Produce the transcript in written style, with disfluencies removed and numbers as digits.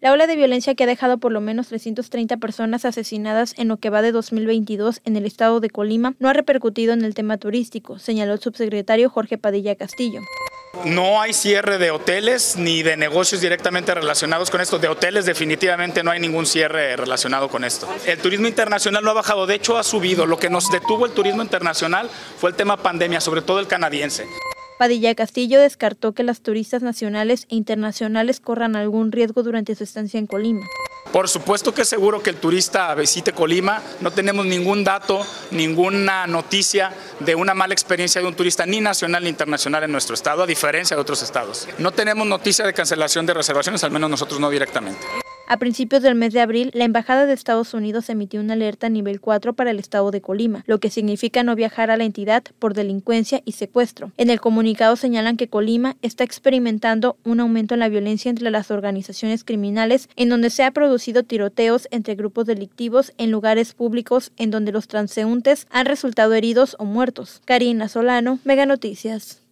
La ola de violencia que ha dejado por lo menos 330 personas asesinadas en lo que va de 2022 en el estado de Colima no ha repercutido en el tema turístico, señaló el subsecretario Jorge Padilla Castillo. No hay cierre de hoteles ni de negocios directamente relacionados con esto. De hoteles definitivamente no hay ningún cierre relacionado con esto. El turismo internacional no ha bajado, de hecho ha subido. Lo que nos detuvo el turismo internacional fue el tema pandemia, sobre todo el canadiense. Padilla Castillo descartó que las turistas nacionales e internacionales corran algún riesgo durante su estancia en Colima. Por supuesto que es seguro que el turista visite Colima. No tenemos ningún dato, ninguna noticia de una mala experiencia de un turista ni nacional ni internacional en nuestro estado, a diferencia de otros estados. No tenemos noticia de cancelación de reservaciones, al menos nosotros no directamente. A principios del mes de abril, la Embajada de Estados Unidos emitió una alerta nivel 4 para el estado de Colima, lo que significa no viajar a la entidad por delincuencia y secuestro. En el comunicado señalan que Colima está experimentando un aumento en la violencia entre las organizaciones criminales, en donde se han producido tiroteos entre grupos delictivos en lugares públicos en donde los transeúntes han resultado heridos o muertos. Karina Solano, Mega Noticias.